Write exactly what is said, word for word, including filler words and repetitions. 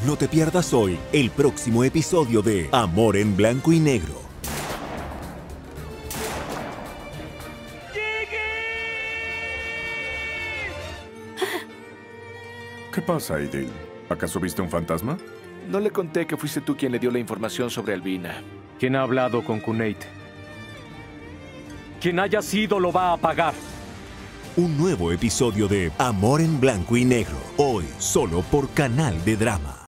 No te pierdas hoy el próximo episodio de Amor en Blanco y Negro. ¿Qué pasa, Aidil? ¿Acaso viste un fantasma? No le conté que fuiste tú quien le dio la información sobre Albina. ¿Quién ha hablado con Kunate? Quien haya sido lo va a pagar. Un nuevo episodio de Amor en Blanco y Negro, hoy solo por Canal de Drama.